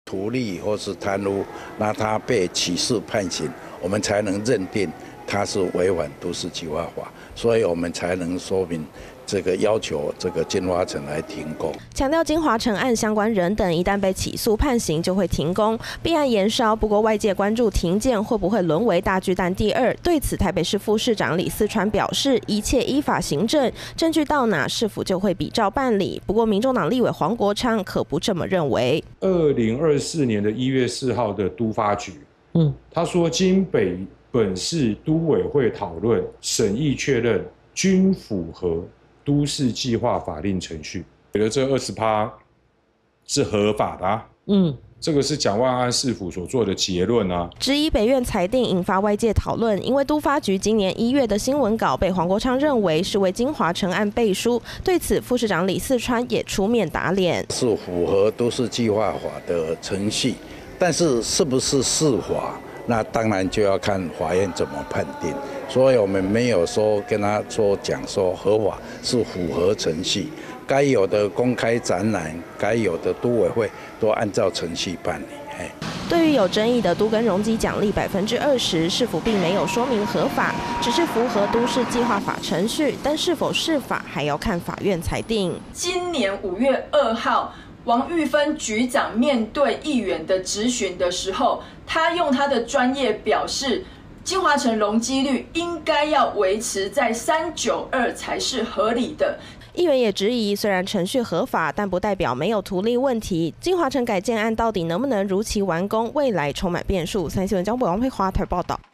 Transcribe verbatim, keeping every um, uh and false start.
图利或是贪污，那他被起诉判刑，我们才能认定他是违反都市计划法，所以我们才能说明这个要求这个金华城来停工。 强调金华城案相关人等一旦被起诉判刑就会停工，弊案延烧。不过外界关注停建会不会沦为大巨蛋第二，对此台北市副市长李四川表示，一切依法行政，证据到哪市府就会比照办理。不过民众党立委黄国昌可不这么认为。 二零二四年的一月四号的都发局，嗯，他说经北本市都委会讨论审议确认，均符合都市计划法令程序，觉得这二十趴是合法的、啊。嗯，这个是蒋万安市府所做的结论啊。 质疑北院裁定引发外界讨论，因为都发局今年一月的新闻稿被黄国昌认为是为金华城案背书，对此副市长李四川也出面打脸， 是符合都市计划法的程序，但是是不是适法？那当然就要看法院怎么判定，所以我们没有说跟他说讲说合法是符合程序，该有的公开展览，该有的都委会都按照程序办理。 对于有争议的都更容积奖励百分之二十，市府并没有说明合法，只是符合都市计划法程序，但是否适法还要看法院裁定。 今年五月二号。王玉芬局长面对议员的质询的时候，他用他的专业表示，金华城容积率应该要维持在三九二才是合理的。 议员也质疑，虽然程序合法，但不代表没有图利问题。金华城改建案到底能不能如期完工，未来充满变数。三新闻江北王佩华台报道。